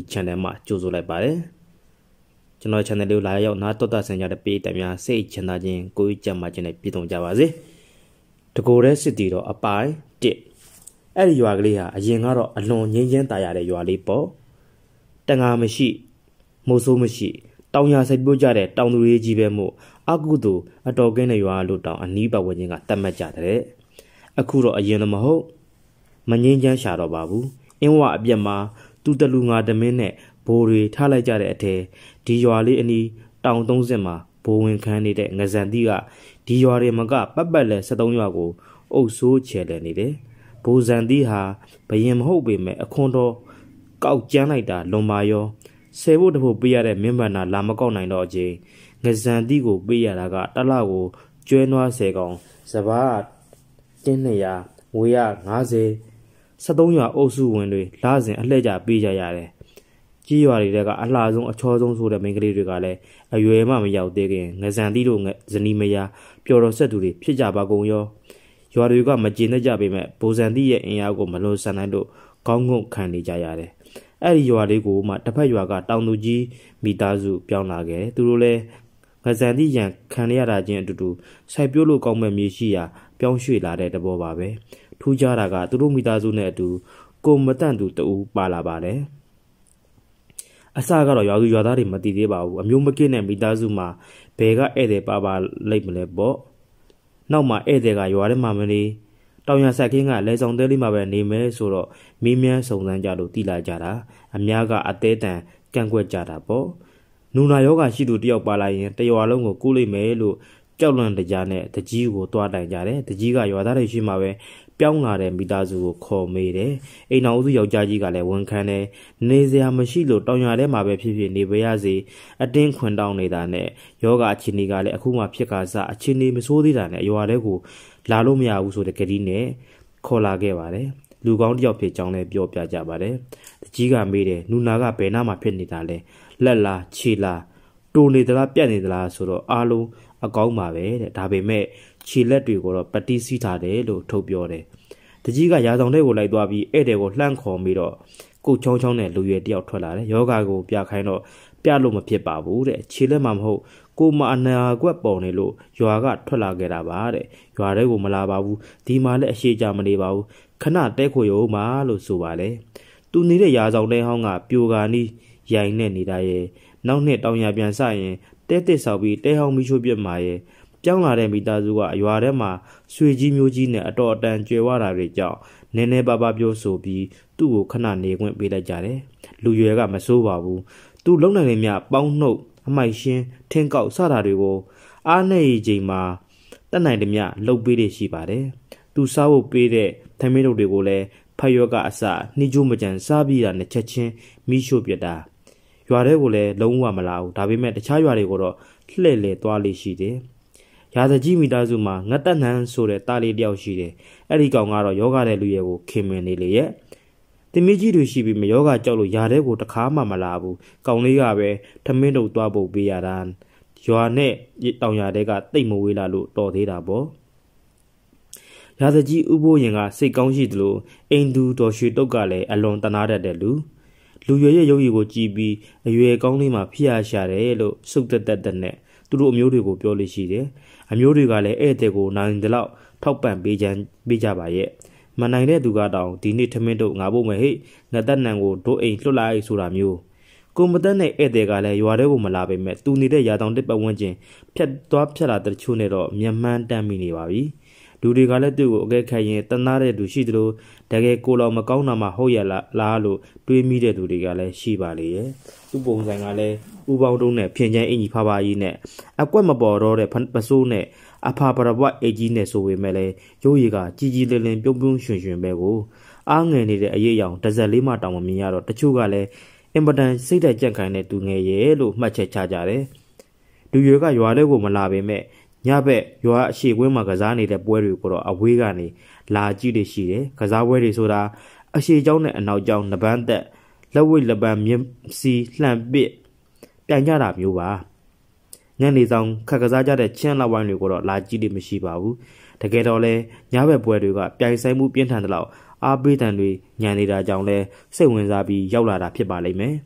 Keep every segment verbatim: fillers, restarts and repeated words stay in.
channel မှာကြိုဆိုလိုက်ပါတယ်ကျွန်တော် channel လေးကိုလာရောက်နားတော်တာဆင်ကြတဲ့ပေးတများစိတ်ချမ်းသာခြင်းကိုယ်ကြံ့မာခြင်းနဲ့ပြည့်စုံကြပါစေတကိုယ်ရဲ့စစ်တီတော့အပိုင်းတစ်အဲ့ဒီရွာကလေးဟာအရင်ကတော့အလွန်ငြိမ်းချမ်းသာရတဲ့ရွာလေးပေါ့တန်ငါမရှိမိုးဆိုးမရှိတောင်ရစိုက်ပြိုးကြတဲ့တောင်သူတွေကြီးပဲမို့အကုသို့အတော်ကင်းတဲ့ရွာလို့တောင်အနီးပတ်ဝန်းကျင်ကတတ်မှတ်ကြတဲ့အခုတော့အရင်လည်းမဟုတ်မငြိမ်းချမ်းရှာတော့ပါဘူးအင်းဝအပြက်မှာသူတလူငါတမင်းနဲ့ဘိုးတွေထားလိုက်ကြတဲ့အထဲဒီရွာလေးအနီးတောင်သုံးဆင့်မှာဘိုးဝင်ခန်းနေတဲ့ငဇန်တီကဒီရွာတွေမကပတ်ပတ်လဲဆက်သုံးရွာကိုအုပ်ဆိုးချယ်လဲနေတယ်ဘိုးဇန်တီဟာဘယင်မဟုတ်ပေမဲ့အခွန်တော်ကောက်ကျန်းလိုက်တာလွန်မာရောဆယ်ဖို့တဖို့ပေးရတဲ့မင်းဗန္နာလာမကောက်နိုင်တော့အချိန်ငဇန်တီကိုပေးရတာကတလကိုကျွဲနွားဆယ်ကောင်စဘာတင်းနှစ်ရာငွေရငါးဆယ်ဆက်သုံးရွာအုပ်စုဝင်တွေလာစဉ်အလှည့်ကြပေးကြရတယ်ကြီးရွာတွေကအလှဆုံးအချောဆုံးဆိုတဲ့မိန်းကလေးတွေကလည်းအရွယ်မှမရောက်သေးခင်ငဇန်တီတို့ဇနီးမယားပျော်တော်ဆက်သူတွေဖြစ်ကြပါကုန်ရောရွာတွေကမကျေနပ်ကြပေမဲ့ဘိုးဇန်တီရဲ့အင်အားကိုမလွန်ဆန်နိုင်လို့ကောင်းငုံခံနေကြရတယ်အဲ့ဒီရွာလေးကိုမှတစ်ဖက်ရွာကတောင်သူကြီးမိသားစုပြောင်းလာခဲ့သူတို့လည်းငဇန်တီရန်ခံရတာချင်းအတူတူစိုက်ပျိုးလို့ကောင်းမဲ့မြေရှိရာပြောင်းရွှေ့လာတဲ့တဘောပါပဲထူးခြားတာကသူတို့မိသားစုနဲ့အတူကိုမတန့်သူတူပါလာပါတယ်အစကတော့ရွာသူရွာသားတွေမတည်သေးပါဘူးအမျိုးမကင်းတဲ့မိသားစုမှာဘယ်ကဧည့်သည်ပါပါလိုက်မလဲပေါ့နောက်မှဧည့်သည်ကရွာထဲမှာမနေတောင်ရဆက်ခင်းကလဲဆောင်တဲလေးမှာပဲနေမယ်ဆိုတော့မင်းမြန်းစုံစမ်းကြလို့တိလာကြတာအများကအသေးတန်ကန့်ကွက်ကြတာပေါ့နူနာယောဂရှိသူတယောက်ပါလာရင်တရွာလုံးကိုကူးလိုက်မယ်လို့ကြောက်လွန်တကြားနဲ့တကြီးကိုတွားတိုင်ကြတယ်တကြီးကရွာသားတွေရှိမှပဲပြောင်းလာတဲ့မိသားစုကိုခေါ်မေးတယ်အိမ်အောင်စုယောက်ျားကြီးကလည်းဝန်ခံတယ်နေစရာမရှိလို့တောင်ရွာထဲမှာပဲဖြစ်ဖြစ်နေပါရစေအတင်းခွင်တောင်းနေတာနဲ့ယောဂအခြေအနေကလည်းအခုမှဖြစ်ခါစားအခြေအနေမဆိုးသေးတာနဲ့ရွာထဲကိုလာလို့မရဘူးဆိုတဲ့ကတိနဲ့ခေါ်လာခဲ့ပါတယ်လူကောင်းတယောက်ဖြစ်ကြောင်းလည်းပြောပြကြပါတယ်တကြီးကမေးတယ်နူနာကဘယ်နာမှာဖြစ်နေတာလဲလက်လားခြေလားတိုးနေသလားပြတ်နေသလားဆိုတော့အားလုံးအကောင်းပါပဲတဲ့ဒါပေမဲ့ခြေလက်တွေကိုတော့ပတိစီးထားတယ်လို့ထုတ်ပြောတယ်တကြီးကရာဆောင်တဲ့ကိုလိုက်သွားပြီးဧည့်သည်ကိုလှမ်းခေါ်ပြီးတော့ကိုချောင်းချောင်းနဲ့လူရွယ်တယောက်ထွက်လာတယ်ယောဂါကိုပြခိုင်းတော့ပြလို့မဖြစ်ပါဘူးတဲ့ခြေလက်မှမဟုတ်ကိုမအနာကွက်ပေါ်နေလို့ရွာကထွက်လာခဲ့တာပါတဲ့ရွာထဲကိုမလာပါဘူးဒီမှာလည်းအရှိကြမနေပါဘူးခဏတဲခွေရုံမှာလို့ဆိုပါလေသူနေတဲ့ရာဆောင်တဲ့ဟောင်းကပြိုကာနီးရိုင်နဲ့နေတာရဲ့နောက်နှစ်တောင်ရပြန်စရင်တဲတစ်ဆောက်ပြီးတဲဟောင်းမီးချိုးပြစ်မှာရဲ့ပြောင်းလာတဲ့မိသားစုကရွာထဲမှာဆွေကြီးမျိုးကြီးနဲ့အတော်အတန်ကျွယ်ဝတာတွေကြောင့်နည်းနည်းပါးပါးပြောဆိုပြီးသူ့ကိုခဏနေခွင့်ပေးလိုက်ကြတယ်လူရွယ်ကမစိုးပါဘူးသူလုံနိုင်နေမြပေါင်းနှုတ်အမိုက်ရှင်းထင်းကောက်စတာတွေကိုအားနဲ့ရချိန်မှာတက်နိုင်တဲ့မြလှုပ်ပေးရရှိပါတယ်သူစားဖို့ပေးတဲ့ထမင်းတို့တွေကိုလည်းဖတ်ရွက်ကအစနှီးချိုးမကြံစားပြီးတာနဲ့ချက်ချင်းမိရှို့ပြတာရွာထဲကိုလည်းလုံးဝမလာဘူးဒါပေမဲ့တခြားရွာတွေကိုတော့လှည့်လည်သွားလိရှိတယ်ရာဇကြီးမိသားစုမှာငတ်တက်နှန်းဆိုတဲ့တားလေးတယောက်ရှိတယ်အဲ့ဒီကောင်ကတော့ယောဂတဲ့လူရဲ့ကိုခင်မင်နေလေရဲ့တင်မကြီးတွေရှိပြီးမယောဂကြောက်လို့ရာတဲ့ကိုတခါမှမလာဘူးကောင်လေးကပဲထမင်းတုပ်သွားဖို့ပေးရတာရွာနဲ့တောင်ရတဲ့ကတိတ်မဝေးလာလို့တော်သေးတာပေါ့ရာဇကြီးဥပိုးရင်ကစိတ်ကောင်းရှိသလိုအိမ်သူတော်ရွှေတုတ်ကလည်းအလွန်တနာတတ်တဲ့လူလူရွယ်ရဲ့ရုပ်ရည်ကိုကြည့်ပြီးအရွယ်ကောင်းလေးမှဖိအားရှာတယ်လို့စုတ်တက်တက်တဲ့နဲ့သူတို့အမျိုးတွေကိုပြောလို့ရှိတယ်အမျိုးတွေကလည်းဧည့်သည်ကိုနိုင်တဲ့လောက်ထောက်ပံ့ပေးကြပေးကြပါရဲ့မနိုင်တဲ့သူကတောင်ဒီနေ့ထမင်းတို့ငါဖို့မဟိငါတက်နံကိုတို့အိမ်လွတ်လိုက်ဆိုတာမျိုးကိုမတက်တဲ့ဧည့်သည်ကလည်းရွာထဲကိုမလာပေမဲ့သူနေတဲ့ရာတောင်တစ်ပတ်ဝန်းကျင်ဖြတ်သွားဖြတ်လာတဲ့ချို့နဲ့တော့မျက်မှန်းတမ်းမိနေပါပြီလူတွေကလည်းသူ့ကိုအကဲခတ်ရင်တနာတဲ့သူရှိသလိုတကယ်ကိုလောင်မကောင်းတာမှဟုတ်ရလားလို့တွေးမိတဲ့သူတွေကလည်းရှိပါလေရဲ့သူ့ပုံစံကလည်းဥပေါင်းတုံးနဲ့ဖြင်ချမ်းအင်ကြီးဖာဖာကြီးနဲ့အကွက်မပေါ်တော့တဲ့ပစိုးနဲ့အဖာပရဘွတ်အေကြီးနဲ့ဆိုပေမဲ့လည်းရုပ်ရည်ကကြီးကြီးလင်းလင်းပြုံးပြုံးရွှင်ရွှင်ပဲကိုအားငယ်နေတဲ့အရေးအယောင်တစ်စက်လေးမှတောင်မမြင်ရတော့တချို့ကလည်းအင်ပတန်စိတ်သက်ကြက်ခိုင်တဲ့သူငယ်ရဲ့လို့မှတ်ချက်ချကြတယ်လူရွယ်ကရွာလေးကိုမလာပေမဲ့ညဘက်ရွာအရှိကွင်းမှာကစားနေတဲ့ပွဲတွေကိုတော့အဝေးကနေလာကြည့်ရရှိတယ်ကစားပွဲတွေဆိုတာအရှိကျောင်းနဲ့အနောက်ကျောင်းနပန်းသက်လက်ဝိတ်လက်ပံမြင်းစီလှန်ပစ်ပြန်ကြတာမျိုးပါညနေဆောင်ခက်ကစားကြတဲ့ချင်းလောက်ဝိုင်းတွေကိုတော့လာကြည့်လို့မရှိပါဘူးတကယ်တော့လဲညဘက်ပွဲတွေကပြိုင်ဆိုင်မှုပြင်းထန်တဲ့လောက်အားပေးတန်တွေညံနေတာကြောင့်လဲစိတ်ဝင်စားပြီးရောက်လာတာဖြစ်ပါလိမ့်မယ်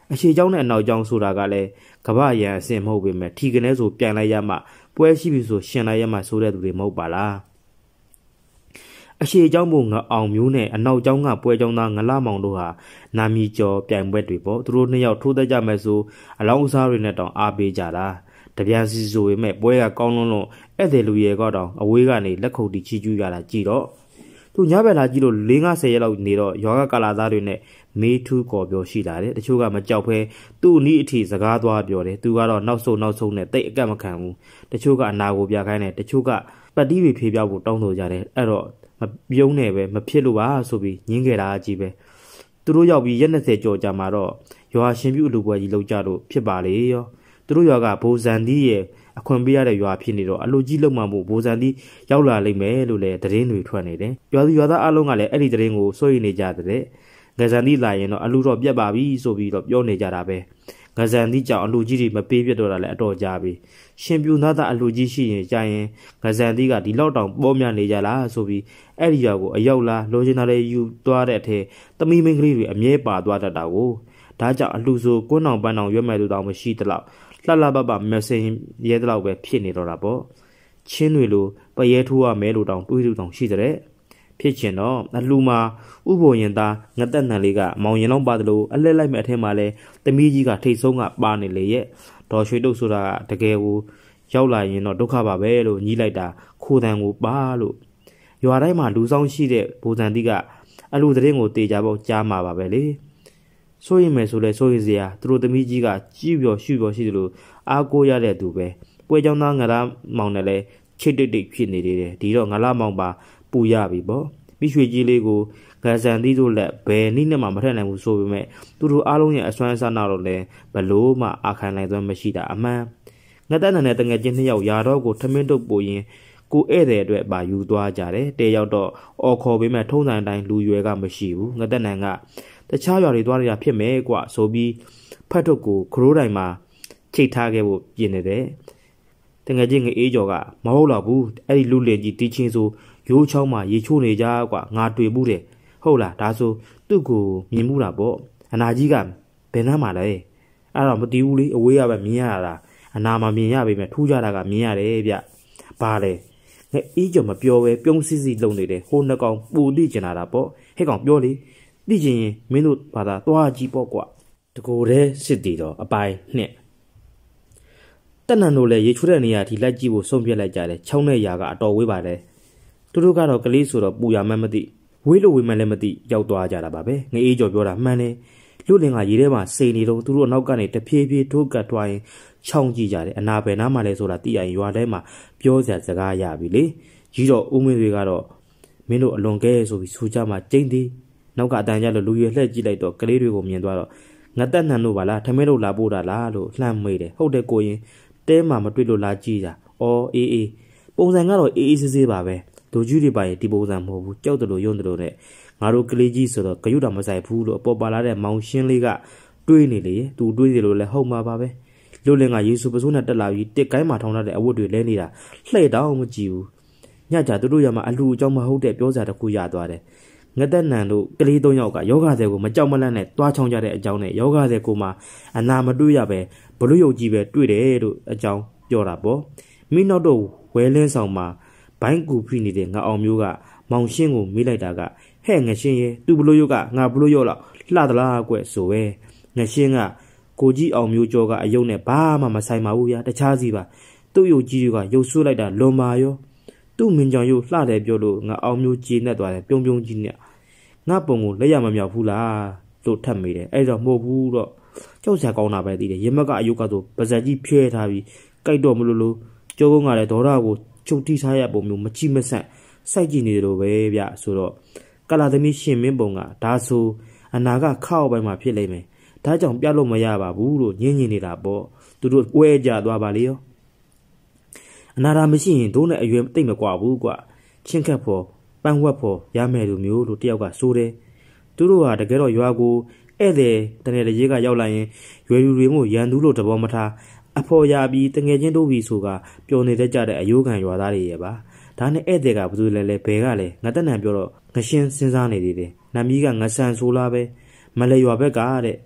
အရှိเจ้าနဲ့အနောက်เจ้าဆိုတာကလည်းကပ္ပရန်အစင်မဟုတ်ပေမဲ့ထီကနေဆိုပြန်လိုက်ရမှပွဲရှိပြီဆိုရှင်လိုက်ရမှဆိုတဲ့သူတွေမဟုတ်ပါလားအရှိเจ้าမို့ငအောင်မျိုးနဲ့အနောက်เจ้าကပွဲเจ้าသားငလမောင်တို့ဟာနာမီကျော်ပြိုင်ပွဲတွေပေါ့သူတို့နှစ်ယောက်ထိုးသက်ကြမယ်ဆိုအလောင်းစားတွေနဲ့တောင်အားပေးကြတာတပြန်စီဆိုပေမဲ့ပွဲကကောင်းလွန်းလွန်းဧည့်သည်လူရဲကတော့အဝေးကနေလက်ခုပ်တီချီကျူးရတာကြည်တော့သူညဘက်လာကြည့်လို့၄၅ဆယ်ရက်လောက်နေတော့ယောဂကာလာသားတွေနဲ့မေးထူးကော်ပြောရှိလာတယ်တချို့ကမကြောက်ဖဲသူ့အနီးအထိစကားသွားပြောတယ်သူကတော့နောက်ဆုံးနောက်ဆုံးနဲ့တိတ်အကက်မခံဘူးတချို့ကအနာကိုပြခိုင်းတယ်တချို့ကပတ်တီးတွေဖေးပြဖို့တောင်းဆိုကြတယ်အဲ့တော့မပြုံးနဲ့ပဲမဖြစ်လို့ပါဆိုပြီးညင်းခဲ့တာကြီးပဲသူတို့ရောက်ပြီးရက်၂၀ကျော်ကြာမှာတော့ရွာရှင်ပြုအလူပွဲကြီးလောက်ကြလို့ဖြစ်ပါလေရောသူတို့ရွာကဘိုးဇန်ဒီရဲ့အခွင့်ပေးရတဲ့ရွာဖြစ်နေတော့အလူကြီးလုံမှမှုဘိုးဇန်ဒီရောက်လာလိမ့်မယ်လို့လည်းသတင်းတွေထွက်နေတယ်ရွာသူရွာသားအလုံးကလည်းအဲ့ဒီသတင်းကိုစိုးရိမ်နေကြတဲ့ငဇန်ဒီလာရင်တော့အလူတော့ပြတ်ပါပြီဆိုပြီးတော့ပြောနေကြတာပဲငဇန်ဒီကြောင့်အလူကြီးတွေမပေးပြတော့တာလည်းအတော်ကြာပြီရှင်ပြူသားသားအလူကြီးရှိရင်ကြာရင်ငဇန်ဒီကဒီလောက်တောင်ပေါ်မြနေကြလားဆိုပြီးအဲ့ဒီရွာကိုအရောက်လာလိုချင်တာလေးယူသွားတဲ့အထက်သမီးမင်းကလေးတွေအမြဲပါသွားတတ်တာကိုဒါကြောင့်အလူဆိုကွန်းအောင်ပန်းအောင်ရွက်မဲ့လူတောင်မရှိတလောက်လှလှပပမက်ဆင်ရဲတလောက်ပဲဖြစ်နေတော့တာပေါ့ချင်းတွေလိုပရဲထိုးရမဲလို့တောင်တွေးလို့တောင်ရှိတဲ့ဖြစ်ချင်တော့အလူမှာဥပိုလ်ရင်သားငတက်နံလေးကမောင်ရင်လောက်ပါတယ်လို့အလဲလိုက်မဲ့အထက်မှာလဲသမီးကြီးကထိတ်ဆုံးကပါနေလေရဲ့ဒေါ်ရွှေတုတ်ဆိုတာကတကယ်ကိုရောက်လာရင်တော့ဒုက္ခပါပဲလို့ညီးလိုက်တာခိုးတန်ကိုပါလို့ရွာတိုင်းမှာလူဆောင်ရှိတဲ့ဘူဇန်တိကအလူသတင်းကိုတေချာပေါက်ကြားမှာပါပဲလေဆိုရင်မယ်ဆိုလဲဆိုရင်စရာသူတို့သမီးကြီးကကြည့်ပြောရှုပြောရှိတယ်လို့အားကိုးရတဲ့သူပဲပွဲကြောင်းသားငလာမောင်နဲ့လဲချစ်တိတ်တိတ်ဖြစ်နေတယ်ဒီတော့ငလာမောင်ပါပူရပြီပေါ့မိရွှေကြီးလေးကိုဂဇန်သီးတို့လက်ဘယ်နည်းနဲ့မှမထက်နိုင်ဘူးဆိုပေမဲ့သူတို့အားလုံးရဲ့အစွမ်းအစနာတော့လဲဘလို့မှအာခံနိုင်သွမ်းမရှိတာအမှန်ငတ်တန်းတဲ့တငယ်ချင်းနှစ်ယောက်ယာတော့ကိုထမင်းတုပ်ပို့ရင်ကိုဧည့်သည်အတွက်ပါယူသွားကြတယ်တဲရောက်တော့အော်ခေါ်ပေးမဲ့ထုံးစံတိုင်းလူရွယ်ကမရှိဘူးငတ်တန်းကတခြားရွာတွေသွားနေတာဖြစ်မယ်ကွဆိုပြီးဖတ်ထုတ်ကိုခရိုးတိုင်မှာချိတ်ထားခဲ့ဖို့ပြင်နေတယ်တငယ်ချင်းငအေးကျော်ကမဟုတ်တော့ဘူးအဲ့ဒီလူလင်ကြီးတီးချင်းဆိုရိုးချောင်းမှာရေချိုးနေကြကွာငါတွေ့မှုတယ်ဟုတ်လားဒါဆိုသူ့ကိုမြင်မှုတာပေါ့အနာကြီးကဘယ်နှမ်းမှာလဲအဲ့တော့မတီးဘူးလေအဝေးကပဲမြင်ရတာအနာမှာမြင်ရပေမဲ့ထူးကြတာကမြင်ရတယ်ဗျဘာလဲငအေးကျော်မပြောပဲပြုံးစစ်စစ်လုံနေတယ်ဟိုနှစ်ကောင်ပူတိကျင်လာတာပေါ့ဟဲ့ကောင်ပြောလေသိချင်ရင်မင်းတို့ဘာသာသွားကြည့်ပေါ့ကွာတကိုယ်တည်းစစ်တီတော့အပိုင်းနှစ်တက်နန်တို့လည်းရေချိုးတဲ့နေရာထိလိုက်ကြည့်ဖို့ဆုံးဖြတ်လိုက်ကြတယ်ချောင်းနဲ့ရာကအတော်ဝေးပါတယ်သူတို့ကတော့ကလေးဆိုတော့ပူရမှန်းမသိဝေးလို့ဝေးမှန်းလည်းမသိရောက်သွားကြတာပါပဲငအေးကျော်ပြောတာမှန်တယ်လူလင်ကရေထဲမှာစိန်နေတော့သူတို့အနောက်ကနေတဖြည်းဖြည်းထိုးကတ်သွားရင်ချောင်းကြည့်ကြတယ်အနာဘယ်နားမှလဲဆိုတာသိရရင်ရွာထဲမှာပြောစရာစကားရပြီလေကြီးတော့ဦးမင်းတွေကတော့မင်းတို့အလွန်ကဲဆိုပြီးဆူကြမှာကျိန်းသေးနောက်ကအတန်ကြလို့လူရွယ်လှည့်ကြည့်လိုက်တော့ကလေးတွေကိုမြင်သွားတော့ငတ်တက်နှံတို့ပါလားထမင်းတို့လာပို့တာလားလို့လှမ်းမေးတယ်ဟုတ်တယ်ကိုရင်တဲမှာမတွေ့လို့လာကြည့်တာအော်အေးအေးပုံစံကတော့အေးအေးဆေးဆေးပါပဲလူကြီးတွေပါရင်ဒီပုံစံမဟုတ်ဘူးကြောက်တယ်လို့ယုံတယ်လို့နဲ့ငါတို့ကလေးကြီးဆိုတော့ကရုတာမဆိုင်ဘူးလို့အပေါ်ပါလာတဲ့မောင်ရှင်းလေးကတွေးနေလေသူတွေးတယ်လို့လည်းဟုတ်မှာပါပဲလူလင်ကယေရှုပစိုးနဲ့တက်လာပြီးတစ်ကိုင်းမှာထောင်းထားတဲ့အဝတ်တွေလဲနေတာလှည့်တောင်းမကြည့်ဘူးညကြသူတို့ရမှာအလူအကြောင်းမဟုတ်တဲ့ပြောစရာတစ်ခုရသွားတယ်ငတ်သက်နန်တို့ကလေးသုံးယောက်ကယောဂသည်ကိုမကြောက်မလန့်နဲ့တွားချောင်းကြတဲ့အကြောင်းနဲ့ယောဂသည်ကိုမှအနာမတွေ့ရပဲဘလို့ယုတ်ကြီးပဲတွေ့တယ်လို့အကြောင်းပြောတာပေါ့မိနောက်တော့ဝဲလင်းဆောင်မှာဘိုင်းကူဖိနေတဲ့ငါအောင်မျိုးကမောင်ရှင်းကိုမေးလိုက်တာကဟဲ့ငရှင်းရဲ့သူဘလို့ယုတ်ကငါဘလို့ယုတ်လောက်လှသလားကွဆိုပဲငရှင်းကကိုကြီးအောင်မျိုးကြောကအယုတ်နဲ့ဘာမှမဆိုင်ပါဘူးဗျာတခြားစီပါသူ့ယုတ်ကြီးကရုပ်ဆွလိုက်တာလွန်ပါရောသူ့မင်းကြောင်ရုပ်လှတယ်ပြောလို့ငါအောင်မျိုးကြေနဲ့သွားတယ်ပြုံးပြုံးကြီးနဲ့ငါပုံကိုလက်ရမမြောက်ဘူးလားလို့ထပ်မိတယ်အဲ့တော့မဟုတ်ဘူးတော့ကြောက်စရာကောင်းတာပဲသိတယ်ရမက်ကအယုတ်ကဆိုပါဇက်ကြီးဖျဲထားပြီးကြိုက်တော့မလို့လို့ကျောကုန်းကလည်းဒေါ်ရကိုချုပ်တီးထားရပုံမျိုးမကြည့်မဆန့်စိုက်ကြည့်နေတယ်လို့ပဲဗျဆိုတော့ကလာသမီးရှင်မင်းပုံကဒါဆိုအနာကခောက်ပိုင်းမှာဖြစ်လိမ့်မယ်ဒါကြောင့်ပြလို့မရပါဘူးလို့ညင်းညင်းနေတာပေါ့သူတို့ဝဲကြသွားပါလေရောအနာရာမရှိရင်တို့နဲ့အရွယ်တိတ်မကွာဘူးကွာချင်းခက်ဖို့ပန်းဝက်ဖို့ရမယ်လူမျိုးလို့တယောက်ကဆိုတယ်သူတို့ဟာတကယ်တော့ရွာကိုဧည့်သည်တနေ့တည်းကရောက်လာရင်ရွယ်လူတွေမို့ရန်သူလို့တဘောမထားအဖော်ရပြီးတငယ်ချင်းတို့ပြီဆိုကပျော်နေတတ်ကြတဲ့အယိုးခံရွာသားတွေရဲ့ပါဒါနဲ့ဧည့်သည်ကဘယ်သူလဲလဲဘဲကလဲငါတက်နံပြောတော့ငရှင်းစဉ်းစားနေသေးတယ်နမီးကငဆန်ဆိုးလားပဲမလဲရွာဘက်ကတဲ့မ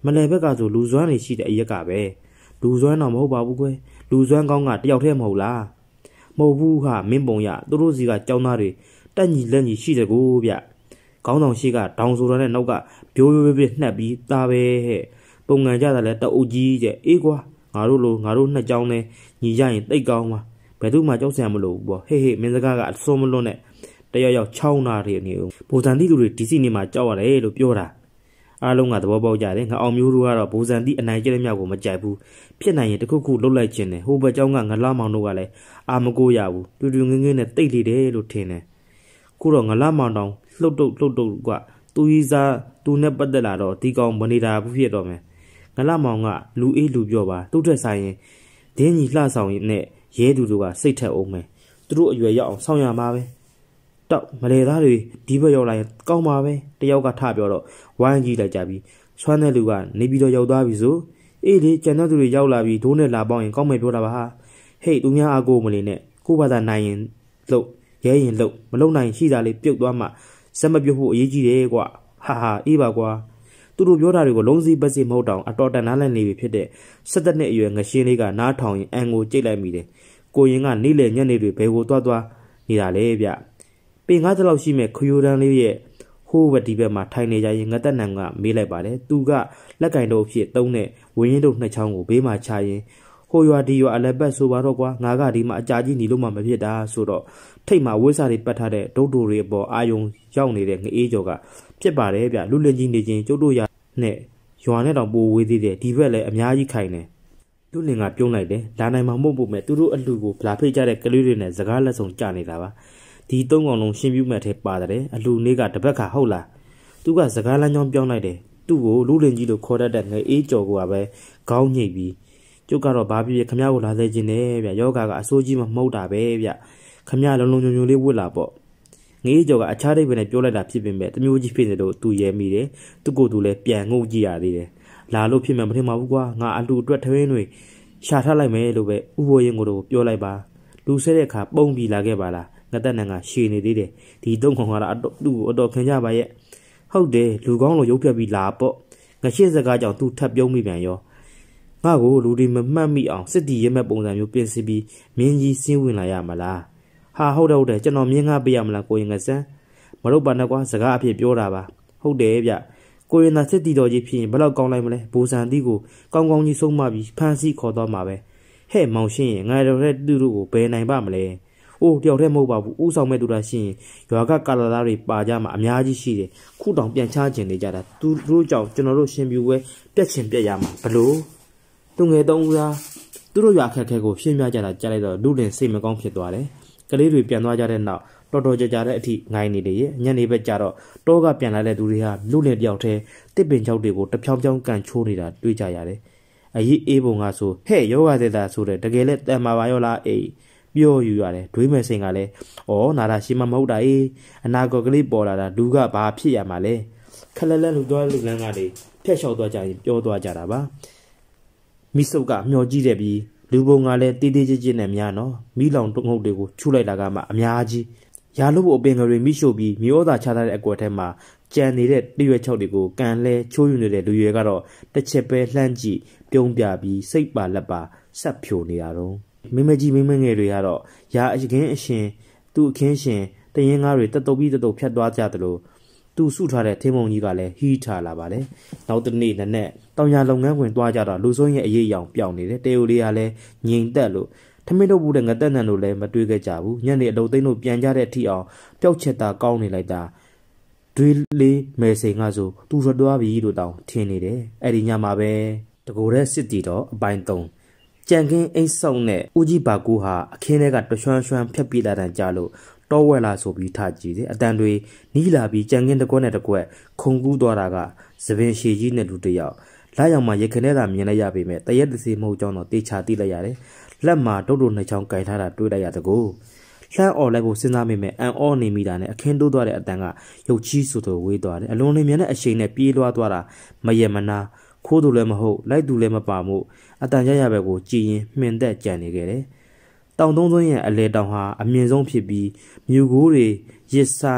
မလဲဘက်ကဆိုလူစွမ်းနေရှိတဲ့အရက်ကပဲလူစွမ်းတော့မဟုတ်ပါဘူးကွယ်လူစွမ်းကောင်းကတယောက်တည်းမဟုတ်လားမဟုတ်ဘူးဟာမင်းပုံရသူတို့စီကကြောင်းသားတွေတက်ညီလက်ညီရှိတယ်ကိုဗျခေါင်းဆောင်ရှိကဒေါင်ဆိုရတဲ့နောက်ကဘိုးဘိုးဘိုးနှက်ပြီးသားပဲဟဲ့ပုံငံကြတာလဲတအုပ်ကြီးတဲ့အေးကွာငါတို့လိုငါတို့နှစ်ကြောင်းနဲ့ညီကြရင်တိတ်ကောင်းပါဘယ်သူမှကြောက်စရာမလိုဘူးပေါ့ဟေးဟေးမင်းစကားကအစိုးမလွတ်နဲ့တယောက်ယောက်ချောင်းနာတွေနေဦးဘိုဇန်တိလူတွေဒီစီနေမှာကြောက်ရတယ်လို့ပြောတာအားလုံးကသဘောပေါက်ကြတယ်ငါအောင်မျိုးတို့ကတော့ဘိုဇန်တိအနိုင်ကျတဲ့မြောက်ကိုမကြိုက်ဘူးဖြစ်နိုင်ရင်တခုခုလှုပ်လိုက်ခြင်းနဲ့ဟိုဘက်ကျောင်းကငလာမောင်တို့ကလည်းအာမကိုရဘူးတူတူငင်းငင်းနဲ့တိတ်လိတယ်လို့ထင်တယ်ခုတော့ငလာမောင်တောင်လှုပ်တုတ်လှုပ်တုတ်ကသူကြီးစားသူနဲ့ပတ်သက်လာတော့ဒီကောင်မနေတာဘူးဖြစ်တော့မယ်ငလာမောင်ကလူအေးလူပြောပါသူ့ထက်ဆိုင်ရင်ဒင်းကြီးလှဆောင်ရင်နဲ့ရဲသူတို့ကစိတ်ထက်အောင်မယ်သူတို့အရွယ်ရောက်အောင်ဆောင်ရမှာပဲတောက်မလေသားတွေဒီဘက်ရောက်လာရင်ကောင်းပါပဲတယောက်ကထပြောတော့ဝိုင်းကြည့်လိုက်ကြပြီဆွမ်းတဲ့လူကနေပြီးတော့ရောက်သွားပြီဆိုအေးလေကျန်တဲ့သူတွေရောက်လာပြီဒိုးနဲ့လာပေါင်းရင်ကောင်းမယ်ပြောတာပါဟာဟေးသူများအကိုမလေးနဲ့ကိုဘာသာနိုင်ရင်လှုပ်ရဲရင်လှုပ်မလှုပ်နိုင်ရှိတာလေးပြုတ်သွားမှစက်မပြုတ်ဖို့အရေးကြီးတယ်ကွာဟာဟာအေးပါကွာသူတို့ပြောတာတွေကိုလုံးစည်းပတ်စီမဟုတ်တောင်အတော်တန်နားလည်နေပြီဖြစ်တဲ့၁၇နှစ်အရွယ်ငရှင်းလေးကနားထောင်ရင်အန်ကိုကြိတ်လိုက်မိတယ်ကိုရင်ကနေ့လေညနေတွေဘယ်ကိုသွားသွားနေတာလဲဗျပေငါးတလောက်ရှိမဲ့ခရိုတန်းလေးရဲ့ဟိုးဘက်ဒီဘက်မှာထိုင်နေကြရင်ငတ်တက်နံကမေးလိုက်ပါတယ်သူကလက်ကင်တို့ဖြစ်သုံးတဲ့ဝင်းရင်တို့နှစ်ချောင်းကိုဘေးမှာချရင်ဟိုရွာဒီရွာအလည်းပတ်ဆိုပါတော့ကွာငါကဒီမှာအကြာကြီးနေလို့မှမဖြစ်တာဆိုတော့ထိတ်မှာဝိစာတွေပတ်ထားတဲ့ဒုတ်တို့တွေပေါ်အာယုံရောက်နေတဲ့ငအေးကြော်ကဖြစ်ပါတယ်ဗျလူလင်ကြီးနေချင်းကျုပ်တို့ရနဲ့ရွာနဲ့တောင်ပိုဝေးသေးတယ်ဒီဘက်လည်းအများကြီးခိုင်တယ်လူလင်ကပြုံးလိုက်တယ်လာနိုင်မှာမဟုတ်ဘူးမဲ့သူတို့အလှကိုဗလာဖိတ်ကြတဲ့ကလေးတွေနဲ့စကားလက်ဆောင်ကြနေတာပါဒီသုံးကောင်လုံးရှင်းပြမဲ့ထဲပါတယ်အလှနေကတပတ်ခါဟုတ်လားသူကစကားလမ်းကြောင်းပြောင်းလိုက်တယ်သူ့ကိုလူလင်ကြီးလို့ခေါ်တတ်တဲ့ငအေးကြော်ကပဲခေါင်းညိတ်ပြီးကျုပ်ကတော့ဘာဖြစ်ဖြစ်ခမရကိုလာသေးခြင်းနဲ့ဗျယောဂါကအစိုးကြီးမမှုတ်တာပဲဗျခမရလုံးလုံးညုံညုံလေးဝတ်လာပေါ့ငေးကြော်ကအခြားဒိတ်ပဲနဲ့ပြောလိုက်တာဖြစ်ပေမဲ့တမျိုးကြီးဖြစ်နေလို့သူရဲမိတယ်သူကိုယ်သူလည်းပြန်ငုံကြည့်ရသေးတယ်လာလို့ဖြစ်မှမထင်ပါဘူးကွာငါအလူအတွက်ထဝင်းတွေရှာထားလိုက်မယ်လို့ပဲဥပိုးရင်ကိုတော့ပြောလိုက်ပါလူဆဲတဲ့အခါပုံပြီးလာခဲ့ပါလားငတ်တက်နံကရှည်နေသေးတယ်ဒီသုံးခေါင်ကတော့သူ့ကိုအတော်ခင်ကြပါရဲ့ဟုတ်တယ်လူကောင်းလို့ရုပ်ဖြတ်ပြီးလာပေါ့ငရှင်းစကားကြောင့်သူထပ်ပြုံးမိပြန်ရောငါ့ကိုလူတွေမမှတ်မိအောင်စစ်တီရဲမဲ့ပုံစံမျိုးပြင်ဆင်ပြီးမင်းကြီးစင်းဝင်လာရမလားဟာဟုတ်တယ်ဟုတ်တယ်ကျွန်တော်မြင်ငါပေးရမလားကိုရင်ငဆန်းမတို့ပါနဲ့ကွာစကားအဖြစ်ပြောတာပါဟုတ်တယ်ဗျကိုရင်သာစစ်တီတော်ကြီးဖြစ်ရင်ဘယ်လောက်ကောင်းလိုက်မလဲဘူစံတီကိုကောင်းကောင်းကြီးဆုံးမပြီးဖမ်းဆီးခေါ်တော့မှာပဲဟဲ့မောင်ရှင်းရင်ငါတို့တဲ့သူတို့ကိုဘယ်နိုင်ပါမလဲအိုးတယောက်တည်းမဟုတ်ပါဘူးဥဆောင်မဲ့သူတာရှင်းရင်ရွာကကာလာသားတွေပါကြမှာအများကြီးရှိတယ်ခုတောင်ပြန်ချခြင်းနေကြတာသူတို့ကြောင့်ကျွန်တော်တို့ရှင်ပြူဝဲပြက်ချင်ပြက်ရမှာဘလို့သူငယ်သုံးဦးသားသူတို့ရွာခက်ခဲကိုရှင်းပြကြတာကြားလိုက်တော့လူလင်စိတ်မကောင်းဖြစ်သွားတယ်ကလေးတွေပြန်သွားကြတဲ့နောက်တော်တော်ကြာကြာတဲ့အထိငိုင်းနေတယ်ရဲ့ညနေဘက်ကျတော့တောကပြန်လာတဲ့သူတွေဟာလူလင်တယောက်တည်းတစ်ပင်ချောက်တွေကိုတဖြောင်းဖြောင်းကန်ချိုးနေတာတွေ့ကြရတယ်အရေးအေးပုံကဆိုဟဲ့ယောဂသေးတာဆိုတဲ့တကယ်လက်တန်မာပါရောလားအေးပြောယူရတယ်ဒွေးမဲ့စိန်ကလည်းဩနာတာရှိမမဟုတ်တာအေးအနာကောကလေးပေါ်လာတာလူကဘာဖြစ်ရမှာလဲခက်လက်လက်လူသွားလူလန်းကတွေဖျက်လျှောက်သွားကြရင်ပြောသွားကြတာပါမိစုပ်ကမျောကြည့်တဲ့ပြီးလူပုံကလည်းတေးသေးချစ်ချစ်နဲ့များနော်မိလောင်တုံးဟုတ်တွေကိုချူလိုက်တာကမှအများကြီးရာလို့အပင်ငယ်တွေမိရှို့ပြီးမျိုးသားချထားတဲ့အကွက်ထဲမှာကြံနေတဲ့တရွက်ချောက်တွေကိုကန်လဲချိုးယူနေတဲ့လူရွယ်ကတော့တစ်ချက်ပဲလှမ်းကြည့်ပြုံးပြပြီးစိတ်ပါလက်ပါဆက်ဖြိုနေရတော့မင်းမကြီးမင်းမငယ်တွေကတော့ရာအခင်အရှင်သူ့အခင်းရှင်တရင်ကားတွေတတုပ်ပြီးတတုပ်ဖြတ်သွားကြသလိုသူစုထားတဲ့ထင်းမုံကြီးကလည်းဟီးထားလာပါတယ်နောက်တစ်နေ့နဲ့တောင်ရလုပ်ငန်းဝင်သွားကြတော့လူစိုးရဲ့အရေးအယောင်ပြောင်းနေတယ်တေယိုလေးကလည်းငြိမ်သက်လို့ထမင်းတို့ဘူးတဲ့ငတက်နန်တို့လည်းမတွေ့ခဲ့ကြဘူးညနေအလုပ်သိမ်းတို့ပြန်ကြတဲ့အထိအောင်ပျောက်ချက်တာကောင်းနေလိုက်တာဒွေးလေးမဲစိန်ကဆိုသူထွက်သွားပြီလို့တောင်ထင်နေတယ်အဲ့ဒီညမှာပဲတကိုယ်တဲ့စစ်တီတော့အပိုင်းသုံးကြံကင်းအိတ်ဆောက်နဲ့ဦးကြီးဘာကူဟာအခင်းထဲကတရွှမ်းရွှမ်းဖြတ်ပြလာတန်ကြလို့တောဝဲလာဆိုပြီးထားကြည့်တယ်အတန်တွေနီးလာပြီးကြံကင်းတကွက်နဲ့တကွက်ခုံကူးသွားတာကသပင်ရှည်ကြီးနဲ့လူတယောက်လာရောက်မှရခင်ထဲသာမြင်လိုက်ရပေမဲ့တရက်တစီမဟုတ်ကြောင်းတော့တေချာသိလိုက်ရတယ်လက်မှာတုတ်တုတ်နှစ်ချောင်းကင်ထားတာတွေ့လိုက်ရတကူလှမ်းအော်လိုက်ဖို့စဉ်းစားမိမဲ့အန်အော်နေမိတာနဲ့အခင်းတိုးသွားတဲ့အတန်ကရုပ်ချီးဆိုသူဝေးသွားတယ်အလွန်လင်းမြန်တဲ့အရှိန်နဲ့ပြေးလွှားသွားတာမယမနာခိုးသူလည်းမဟုတ်လိုက်သူလည်းမပါမှုအတန်ရရဘက်ကိုကြည်ရင်မှင်သက်ကြံနေခဲ့တယ်တောင်သုံးသွင်းရဲ့အလဲတောင်ဟာအမြင့်ဆုံးဖြစ်ပြီးမြူကိုးတွေရစ်ဆိုင်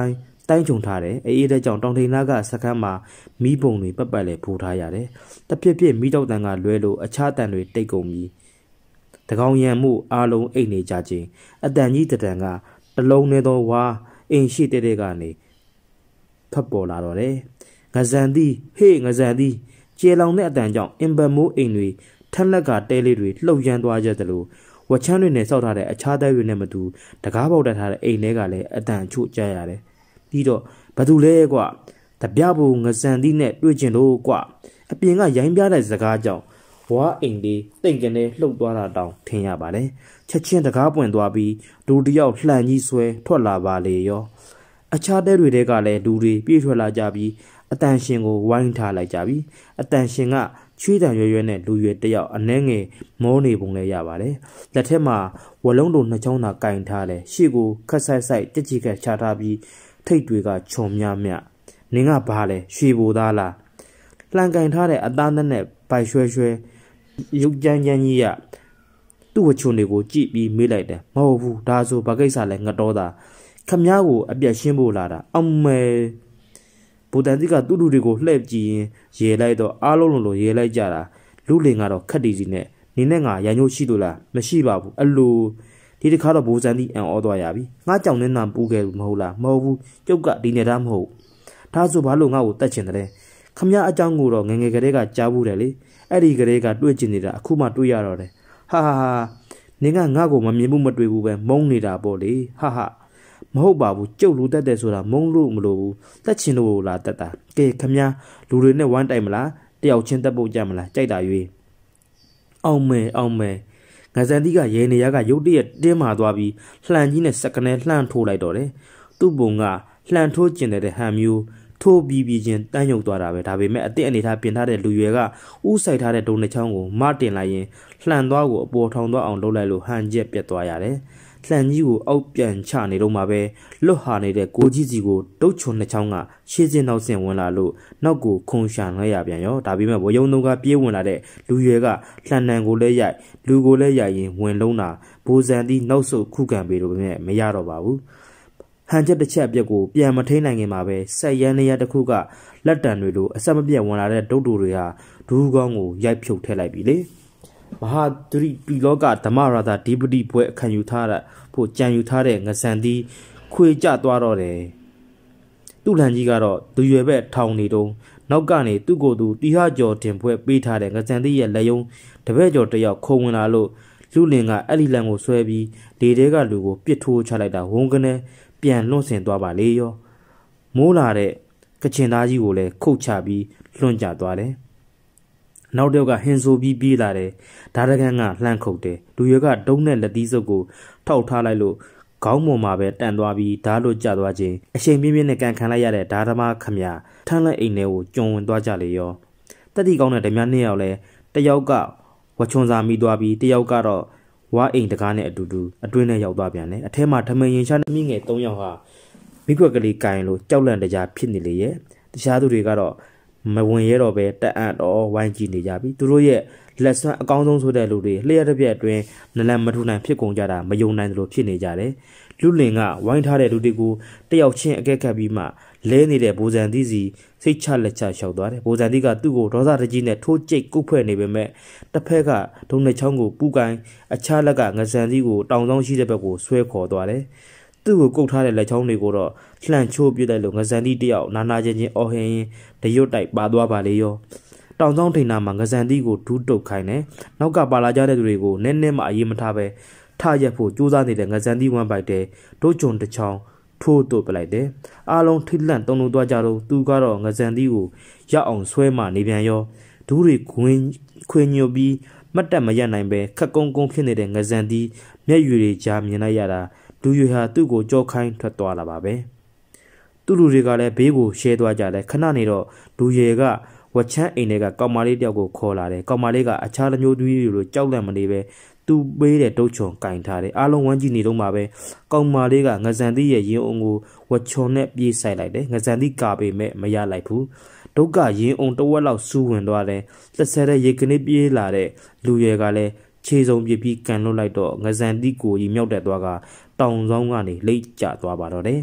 တိုင်းချုံထားတယ်အေးတဲ့ကြောင့်တောင်ထိန်နာကစခန်းမှာမီးပုံတွေပတ်ပတ်လဲဖိုးထားရတယ်တဖြစ်ဖြစ်မီးတောက်တန်ကလွဲလို့အခြားတန်တွေတိတ်ကုန်ပြီးတကောင်ရံမှုအားလုံးအိတ်နေကြခြင်းအတန်ကြီးတန်ကတလုံးနဲ့သောဝါအိမ်ရှိတဲ့တဲ့ကနေဖတ်ပေါ်လာတော့တယ်ငဇန်သည်ဟေးငဇန်သည်ကျေလောင်တဲ့အတန်ကြောင့်အင်ဘမိုးအိမ်တွေထက်လက်ကတဲလေးတွေလှုပ်ရမ်းသွားကြသလိုဝချမ်းတွေနဲ့စောက်ထားတဲ့အခြားတဲတွေနဲ့မတူတကားပေါက်တက်ထားတဲ့အိမ်တွေကလည်းအတန်ချို့ကြရတယ်ပြီးတော့ဘသူလဲကွာတပြဘူငဇန်သည်နဲ့တွေ့ကျင်လို့ကွာအပြင်ကရိုင်းပြတဲ့စကားကြောင့်ဝါအိမ်လေးတိတ်ကနေလှုပ်သွားတာတောင်ထင်ရပါတယ်ချက်ချင်းတကားပွင့်သွားပြီးလူတယောက်လှန်ကြီးဆွဲထွက်လာပါလေရောအခြားတဲတွေတဲကလည်းလူတွေပြေးထွက်လာကြပြီးအတန်ရှင်ကိုဝိုင်းထားလိုက်ကြပြီအတန်ရှင်ကချွေးတံရွရွနဲ့လူရွယ်တယောက်အနှဲငယ်မောနေပုံလဲရပါတယ်လက်ထက်မှာဝလုံးတို့နှစ်ချောင်းသာကင်ထားတယ်ရှေ့ကိုခက်ဆိုင်ဆိုင်ကြက်ကြီးကချထားပြီးထိတ်တွေကခြုံမြမြနင်းကဘာလဲရွှေဘိုသားလားလှန်ကင်ထားတဲ့အသားနဲ့ဗိုက်ရွှဲရွှဲရုပ်ကြမ်းကြမ်းကြီးရသူ့ဝချုံတွေကိုကြည့်ပြီးမေးလိုက်တယ်မဟုတ်ဘူးဒါဆိုဘာကိစ္စလဲငတော်သားခမ ्या ကိုအပြက်ရှင်းဖို့လာတာအောင်မဲဘူတန်တိကတူတူတွေကိုလှည့်ကြည့်ရင်ရေလိုက်တော့အားလုံးလုံးလိုရေလိုက်ကြတာလူလင်ကတော့ခက်တီစီနဲ့နင်းနဲ့ငါရန်ညို့ရှိလို့လားမရှိပါဘူးအလိုဒီတစ်ခါတော့ဘူစန်တိအံ့ဩသွားရပြီငါကြောင်နဲ့နာပူခဲ့ဘူးမဟုတ်လားမဟုတ်ဘူးကျုပ်ကဒီနေသားမဟုတ်ဒါဆိုဘာလို့ငါ့ကိုတတ်ချင်တယ်ခမ ्या အကြောင်းကိုတော့ငငယ်ကလေးကကြားဘူးတယ်လေအဲ့ဒီကလေးကတွေ့ကျင်နေတာအခုမှတွေ့ရတော့တယ်ဟာဟာဟာနင်ကငါ့ကိုမမြင်ဘူးမတွေ့ဘူးပဲမုန်းနေတာပေါ့လေဟာဟာမဟုတ်ပါဘူးကျုပ်လူတက်တယ်ဆိုတာမုန်းလို့မလို့ဘူးတက်ချင်လို့လားတက်တာကဲခမ ्या လူတွေနဲ့ဝမ်းတိုက်မလားတယောက်ချင်းတက်ဖို့ကြမလားကြိုက်တာရွေးအောင်မဲအောင်မဲငါစန်တီကရေနေရကရုတ်တရက်တင်းမာသွားပြီးလှန်ကြီးနဲ့စက်ကနေလှမ်းထိုးလိုက်တော့တယ်သူ့ပုံကလှန်ထိုးကျင်တဲ့ဟန်မျိုးထိုးပြီးပြီးချင်းတန်းယုံသွားတာပဲဒါပေမဲ့အစ်အနေထားပြင်ထားတဲ့လူရွယ်ကဥဆိုင်ထားတဲ့ဒုံနှချောင်းကိုမတင်လိုက်ရင်လှန်သွားကိုအပေါ်ထောင်သွားအောင်လုပ်လိုက်လို့ဟန်ကျက်ပြတ်သွားရတယ်လှန်ကြီးကိုအောက်ပြန်ချနေတော့မှပဲလွတ်ဟာနေတဲ့ကိုကြီးစီကိုတုတ်ချွန်နှချောင်းကရှေ့စင်းနောက်စင်ဝင်လာလို့နောက်ကိုခုံရှာလွှဲရပြန်ရောဒါပေမဲ့ဝယုံသုံးကပြေးဝင်လာတဲ့လူရွယ်ကလှန်နံကိုလည်းရိုက်လူကိုလည်းရိုက်ရင်ဝင်လုံးတာဘိုးစံတီနောက်ဆုတ်ခုခံပေလို့ပဲမရတော့ပါဘူးဟန်ချက်တစ်ချက်ပြက်ကိုပြန်မထိန်နိုင်ခင်မှာပဲဆက်ရန်နေရတစ်ခုကလက်တံတွေလိုအဆက်မပြတ်ဝင်လာတဲ့ဒုတ်တူတွေဟာဒူးကောင်းကိုရိုက်ဖြုတ်ထည့်လိုက်ပြီလေမဟာဒရီပီလောကဓမ္မရာသာဒီပတိဘွဲအခန့်ယူထားတဲ့ဖို့ကြံယူထားတဲ့ငဆန်တီခွေကျသွားတော့တယ်သူ့လန်ကြီးကတော့သူရွယ်ဘက်ထောင်နေတုံးနောက်ကနေသူ့ကိုယ်သူတီဟကျော်တင်ဘွဲပေးထားတဲ့ငဆန်တီရဲ့လက်ယုံတပည့်ကျော်တယောက်ခုံဝင်လာလို့လူလင်ကအဲ့ဒီလန်ကိုဆွဲပြီးလေတဲကလူကိုပစ်ထိုးချလိုက်တာဝုန်းကနေပြန်လွန့်စင်သွားပါလေရောမိုးလာတဲ့ကချင်သားကြီးကိုလည်းခုတ်ချပြီးလွန့်ကျသွားတယ်နောက်တော့ကဟင်ဆိုပြီးပြေးလာတယ်ဒါရကန်ကလှမ်းခုတ်တယ်လူရွယ်ကဒုံးနဲ့လက်သီးစုပ်ကိုထောက်ထားလိုက်လို့ခေါင်းပေါ်မှာပဲတန်သွားပြီးဓာတ်လို့ကျသွားခြင်းအချိန်ပြင်းပြင်းနဲ့ကန်ခံလိုက်ရတဲ့ဓာသမားခမရထန်းလက်အိမ်ထဲကိုကျုံဝင်သွားကြလေရောတက်တီကောင်းတဲ့ဓမြနှစ်ယောက်လဲတယောက်ကဝချွန်စာမိသွားပြီးတယောက်ကတော့ဝါအိမ်တကားနဲ့အတူတူအတွင်းနဲ့ရောက်သွားပြန်တယ်အထဲမှာထမင်းရင်ရှားမိငယ်၃ယောက်ဟာမိခွက်ကလေးကင်လို့ကြောက်လန့်တကြားဖြစ်နေလေရဲ့တခြားသူတွေကတော့မဝင်ရတော့ပဲတက်အံ့တော့ဝိုင်းကြည့်နေကြပြီသူတို့ရဲ့လက်စွမ်းအကောင်းဆုံးဆိုတဲ့လူတွေလျှက်တစ်ပြက်အတွင်းနလန်မထူနိုင်ဖြစ်ကုန်ကြတာမယုံနိုင်သလိုဖြစ်နေကြတယ်လူလင်ကဝိုင်းထားတဲ့လူတွေကိုတယောက်ချင်းအကဲခတ်ပြီးမှလဲနေတဲ့ဘိုးစံသီးစီစိတ်ချလက်ချလျှောက်သွားတယ်ဘိုးစံသီးကသူ့ကိုဒေါသတကြီးနဲ့ထိုးကြိတ်ကုတ်ဖွဲ့နေပေမဲ့တစ်ဖက်ကဒုံနှချောင်းကိုပူကိုင်းအခြားလက်ကငစံသီးကိုတောင်ဆောင်ရှိတဲ့ဘက်ကိုဆွဲခေါ်သွားတယ်သူ့ကိုကုတ်ထားတဲ့လက်ချောင်းတွေကိုတော့လှန့်ချိုးပြလိုက်လို့ငစံသီးတယောက်နာနာချင်းချင်းအော်ဟင်းတရွတ်တိုက်ပါသွားပါလေရောတောင်ဆောင်ထိန်နာမှာငစံသီးကိုဒူးတုတ်ခိုင်းတယ်နောက်ကပါလာကြတဲ့သူတွေကိုနည်းနည်းမှအရေးမထားပဲထရက်ဖို့ကြိုးစားနေတဲ့ငစံသီးဝမ်းပိုက်တဲ့ဒိုးဂျုံတစ်ချောင်းထိုးတုတ်ပလိုက်တယ်အားလုံးထိတ်လန့်တုံလုံးသွားကြတော့သူကတော့ငစံသီးကိုရောက်အောင်ဆွဲမှနေပြန်ရောဒူးတွေခွင်းခွင်းညိုပြီးမတ်တက်မရနိုင်ပဲခက်ကုန်းကုန်းဖြစ်နေတဲ့ငစံသီးမျက်ရည်တွေကြားမြင်လိုက်ရတာလူရွေဟာသူ့ကိုကြောခိုင်းထွက်သွားလာပါပဲသူ့လူတွေကလည်းဘေးကိုရှဲသွားကြတယ်ခဏနေတော့လူရွေကဝချမ်းအိမ်တွေကကောင်မလေးတယောက်ကိုခေါ်လာတယ်ကောင်မလေးကအခြားလူမျိုးတွေလိုကြောက်လန့်မနေပဲသူပေးတဲ့တုတ်ချွန်ကင်ထားတယ်အားလုံးဝမ်းကြည့်နေတော့မှပဲကောင်မလေးကငစံသီးရဲ့ရင်အုံကိုဝချွန်နဲ့ပြေးဆိုင်လိုက်တယ်ငစံသီးကာပေမဲ့မရလိုက်ဘူးဒုက္ခရင်အုံတဝက်လောက်စူးဝင်သွားတယ်သက်ဆဲတဲ့ရေကနေပြေးလာတဲ့လူရွယ်ကလည်းခြေစုံပြပြီးကန်လွတ်လိုက်တော့ငစံသီးကိုကြီးမြောက်တက်သွားကတောင်ဆောင်ကနေလိတ်ကျသွားပါတော့တယ်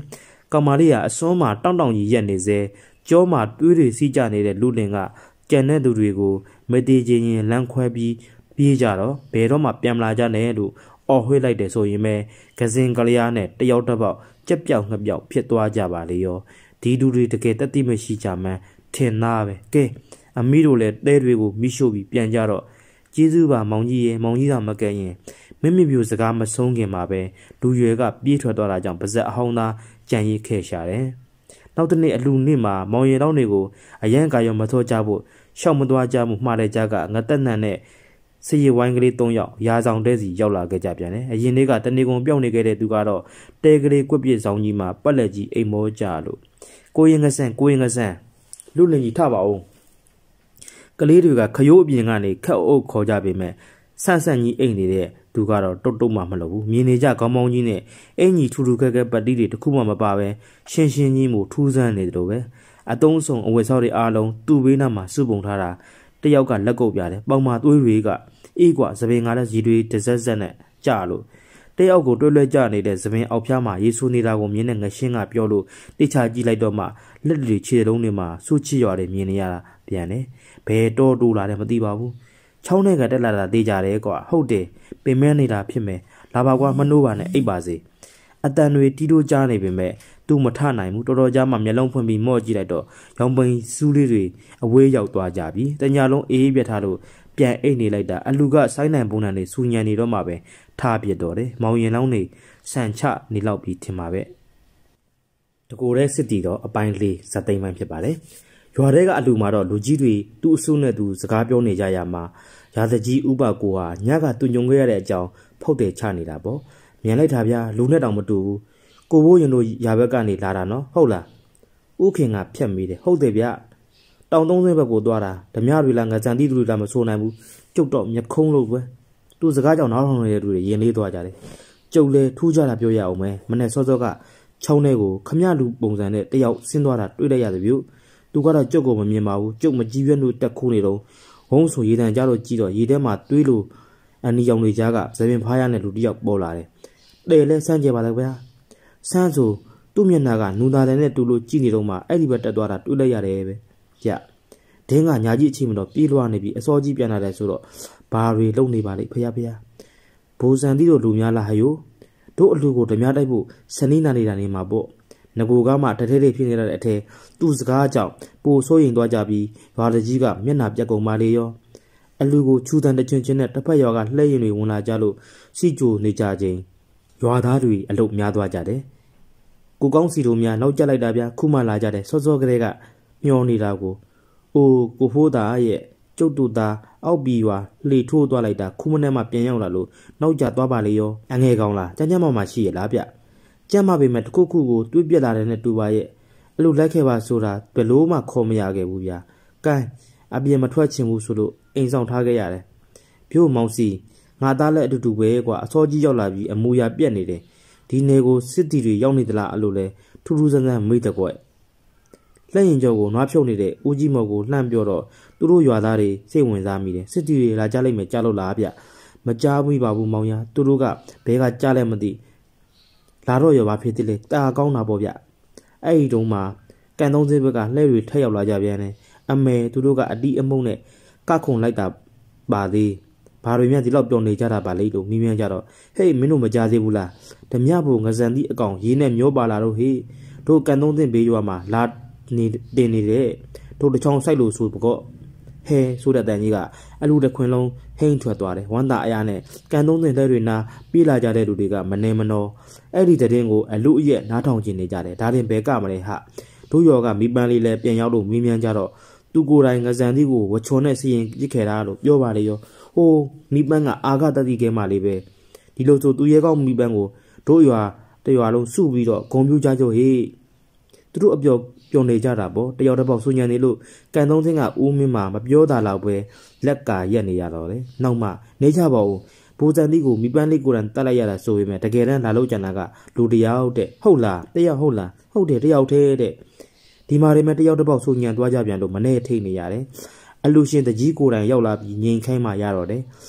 ကောင်မလေးကအစွန်းမှာတောင့်တောင့်ကြီးရက်နေစေကြောမှာတွေးတွေစီးကြနေတဲ့လူလင်ကကြံတဲ့သူတွေကိုမတေးချင်းရင်လမ်းခွဲပြီးပြေးကြတော့ဘယ်တော့မှပြန်မလာကြနဲ့လို့အော်ဟွေးလိုက်တယ်ဆိုရင်ပဲကစင်ကလျားနဲ့တယောက်တစ်ပေါက်ကြက်ပြောက်ငှက်ပြောက်ဖြစ်သွားကြပါလေရောဒီလူတွေတကယ်တတိမရှိကြမှန်းထင်သားပဲကဲအမီတို့လည်းတဲတွေကိုမိရှို့ပြီးပြန်ကြတော့ကျေးဇူးပါမောင်ကြီးရဲ့မောင်ကြီးသာမကဲရင်မင်းမပြူစကားမဆုံးခင်မှာပဲလူရွယ်ကပြေးထွက်သွားတာကြောင့်ပါဇက်အဟောင်းသားကြံရိပ်ခဲ့ရှာတယ်နောက်တစ်နေ့အလူနေ့မှာမောင်ရီတောင်းတွေကိုအရန်ကာရောမထောကြဖို့ရှောက်မသွားကြမှုမှားတဲ့ကြကငတက်နန်နဲ့စရီဝိုင်းကလေး၃ယောက်ရာဆောင်တဲစီရောက်လာခဲ့ကြပြန်တယ်အရင်နေ့ကတနေကုန်ပြောင်းနေခဲ့တဲ့သူကတော့တဲကလေးကွက်ပြစ်ဆောင်ကြီးမှာပတ်လက်ကြီးအိမ်မောကြလို့ကိုရင်ငဆန်ကိုရင်ငဆန်လူလင်ကြီးထပါအောင်ကလေးတွေကခရိုးအပြင်ကနေခက်အုပ်ခေါ်ကြပေမဲ့ဆန့်ဆန့်ကြီးအိမ်နေတဲ့သူကတော့တုတ်တုတ်မှမလုပ်ဘူးမြင်နေကြခေါင်းပေါင်းကြီးနဲ့အင်ကြီးထူထူခက်ခက်ပတ်တီးတွေတခုမှမပါပဲရှင်းရှင်းကြီးမှုထူးဆန်းနေတယ်လို့ပဲအတုံးဆုံအဝတ်ဆောက်တွေအားလုံးသူ့ဘေးနားမှာစုပုံထားတာတယောက်ကလက်ကုပ်ပြတယ်ပေါင်မာသွေးတွေကအေးကွာသပင်ငါတဲ့ရီတွေတစ်ဆက်ဆက်နဲ့ကြာလို့တယောက်ကိုတွဲလွဲကြနေတဲ့သပင်အောက်ဖျားမှာရေဆူနေတာကိုမြင်တဲ့ငရှင်းကပြောလို့တိချာကြည့်လိုက်တော့မှလက်တွေခြေလုံးတွေမှာစူးချစ်ရွာတွေမြင်နေရတာပြန်တယ်ဘယ်တော့တူလာတယ်မသိပါဘူးချောင်းနဲ့ကတက်လာတာတေးကြတယ်ကွာဟုတ်တယ်ပင်မဲနေတာဖြစ်မယ်လာပါကွာမနှိုးပါနဲ့အိပ်ပါစေအတန်တွေတီးတိုးကြားနေပေမဲ့သူ့မထနိုင်ဘူးတော်တော်ကြာမှမျက်လုံးဖွင့်ပြီးမော့ကြည့်လိုက်တော့ရောင်ပိန်စူးလေးတွေအဝေးရောက်သွားကြပြီတညာလုံးအေးအေးပြတ်ထားလို့ပြန်အိတ်နေလိုက်တာအလူကဆိုင်းနိုင်ပုံနှံတွေစူညံနေတော့မှပဲထားပြတော့တယ်မောင်ရင်လောင်းနေဆန်ချနေလောက်ပြီးထင်ပါပဲတကိုယ်တဲ့စစ်တီတော့အပိုင်းလေးဇက်သိမ်းပိုင်းဖြစ်ပါတယ်ရွာထဲကအလူမှာတော့လူကြီးတွေသူ့အဆုနဲ့သူစကားပြောနေကြရမှာရာဇကြီးဥပကိုဟာညကသူညုံခဲ့ရတဲ့အကြောင်းဖုတ်တယ်ချနေတာပေါ့မြန်လိုက်တာဗျာလူနဲ့တောင်မတူဘူးကိုဘိုးရင်တို့ရာဘက်ကနေလာတာနော်ဟုတ်လားဥခင်ကဖြတ်မိတယ်ဟုတ်တယ်ဗျတောင်သုံးဆင်းဘက်ကိုသွားတာဓမြတွေလားငကြံတိတွေလားမဆိုးနိုင်ဘူးကျုပ်တော့မျက်ခုံးလို့ပဲသူစကားကြောင့်နောက်ထောင်နေတဲ့သူတွေရင်လေးသွားကြတယ်ကျုပ်လဲထူးကြတာပြောရအောင်မယ်မနဲ့စောစောကချောင်းထဲကိုခမရလူပုံစံနဲ့တယောက်ဆင်းသွားတာတွေ့လိုက်ရတယ်ဗျသူကတော့ကျုပ်ကိုမမြင်ပါဘူးကျုပ်မကြည့်ရွက်လို့တက်ခိုးနေတော့ဝုန်းဆိုရေတံကြတော့ကြည့်တော့ရေထဲမှာတွေးလို့အနီရောင်တွေကြားကသပင်ဖားရတဲ့လူတယောက်ပေါ်လာတယ်တဲ့လဲစမ်းကြပါလားဗျာဆန်းဆိုသူ့မျက်နှာကနူသားတယ်နဲ့တူလို့ကြည့်နေတော့မှအဲ့ဒီဘက်တက်သွားတာတွေးလိုက်ရတယ်ပဲကြဒင်းကညာကြီးအချိန်မတော့ပြေးလွှားနေပြီးအစောကြီးပြန်လာတယ်ဆိုတော့ဘာတွေလုံနေပါလိမ့်ဖျားဖျားဘိုးစံတီတို့လူများလားဟယိုတို့အလူကိုဓမြတိုက်ဖို့စနေနာနေတာနေမှာပေါ့ငကိုကမှတထဲထဲဖြစ်နေတဲ့အထဲသူ့စကားကြောင့်ပိုဆိုးရင်သွားကြပြီးရွာတကြီးကမျက်နှာပြက်ကုန်ပါလေရောအလူကိုချူတန်တချွင်ချင်းနဲ့တစ်ဖက်ရွာကလှည့်ရင်တွေဝင်လာကြလို့စီကြိုနေကြခြင်းရွာသားတွေအလုတ်များသွားကြတယ်ကိုကောင်းစီတို့များနောက်ကျလိုက်တာဗျာခုမှလာကြတယ်စောစောကလေးကမျောနေတာကိုအိုးကိုဖိုးသားရဲ့ကျုပ်တို့သားအောက်ပြီးရွာလှေထိုးသွားလိုက်တာခုမနဲ့မှပြန်ရောက်လာလို့နောက်ကျသွားပါလေရောအငယ်ကောင်းလားကြမ်းကြမ်းမှမှရှိရလားဗျကြမ်းမပေမဲ့တခုခုကိုတွေးပြက်လာတဲ့နဲ့တူပါရဲ့အဲ့လိုလိုက်ခဲ့ပါဆိုတာဘယ်လို့မှခေါ်မရခဲ့ဘူးဗျာကဲအပြင်မထွက်ချင်ဘူးဆိုလို့အိမ်ဆောင်ထားခဲ့ရတယ်ပြို့မောင်စီငါသားလည်းအတူတူပဲကွာအစောကြီးရောက်လာပြီးအမူအရာပြက်နေတယ်ဒီနေကိုစစ်တီတွေရောက်နေသလားအဲ့လိုလဲထူးထူးဆန်းဆန်းမိတဲ့ကွက်လက်ရင်ကျော်ကိုနွားဖြုတ်နေတဲ့ဦးကြီးမော်ကိုလှမ်းပြောတော့သူတို့ရွာသားတွေစိတ်ဝင်စားမိတယ်စစ်တီတွေလာကြလိုက်မယ်ကြားလို့လားဗျမကြားဘူးပါဘူးမောင်ရသူတို့ကဘဲကကြားလဲမသိလာတော့ရောဘာဖြစ်သေးလဲတာကောင်းတာပေါ့ဗျအဲ့ဒီတုန်းမှာကန်သုံးစင်းဘက်ကလှဲတွေထက်ရောက်လာကြပြန်တယ်အမေသူတို့ကအတီးအမုံနဲ့ကခုန်လိုက်တာပါသေးဘာတွေများဒီလောက်ပျော်နေကြတာပါလိမ့်လို့မိမြန်းကြတော့ဟေးမင်းတို့မကြားသေးဘူးလားဓမြဖို့ငဇန်သီးအကောင်ရေးနဲ့မျောပါလာတော့ဟေးတို့ကန်သုံးစင်းဘေးရွာမှာလာနေတင်နေတဲ့တို့တချောင်းဆိုင်လို့ဆိုပေါ့ဟဲဆိုတဲ့တန်ကြီးကအလူတခွင်လုံးဟိမ့်ထွက်သွားတယ်ဝမ်းသာအရာနဲ့ကန်သုံးစင်တဲ့တွေနာပြေးလာကြတဲ့လူတွေကမနေမနောအဲ့ဒီတဲ့င်းကိုအလူအရက်နားထောင်ကျင်နေကြတယ်ဒါတင်ဘဲကမလဲဟာတို့ရောကမိပန်းလေးလဲပြန်ရောက်လို့မင်းမြန်းကြတော့သူကိုယ်တိုင်ငဇန်သီးကိုဝချွန်နဲ့စီရင်ပြစ်ခဲ့တာလို့ပြောပါလေရောဟိုမိပန်းကအာဂတတိကဲမှလေးပဲဒီလိုဆိုသူရဲကောင်းမိပန်းကိုတို့ရွာတရွာလုံးစုပြီးတော့ဂုံပြူကြကြဟေးသူတို့အပြောပျော်နေကြတာပေါ့တယောက်တစ်ပေါက်ဆူညံနေလို့ကန်သုံးစင်းကဦးမင်းမှာမပြောတာတော့ပဲလက်ကရက်နေရတော့လေနောက်မှနေကြပါဦးဘိုးစံသီးကိုမိပန်းလေးကိုယ်တိုင်တတ်လိုက်ရတာဆိုပေမဲ့တကယ်တမ်းလာလို့ကြံတာကလူတယောက်တဲ့ဟုတ်လားတယောက်ဟုတ်လားဟုတ်တယ်တယောက်သေးတဲ့ဒီမှာတွေမဲ့တယောက်တစ်ပေါက်ဆူညံသွားကြပြန်လို့မနဲ့ထိတ်နေရတယ်အလူရှင်တကြီးကိုယ်တိုင်ရောက်လာပြီးငိန်ခိုင်းမှရတော့တယ်